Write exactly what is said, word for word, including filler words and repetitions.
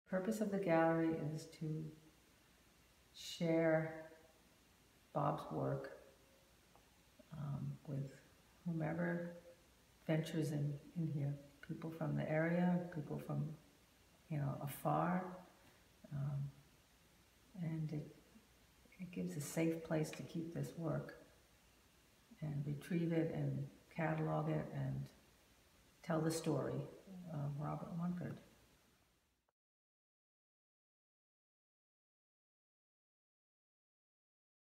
Purpose of the gallery is to share Bob's work um, with whomever ventures in, in here. People from the area, people from, you know, afar. Um, and it, it gives a safe place to keep this work and retrieve it and catalog it and tell the story of Robert Lunkard.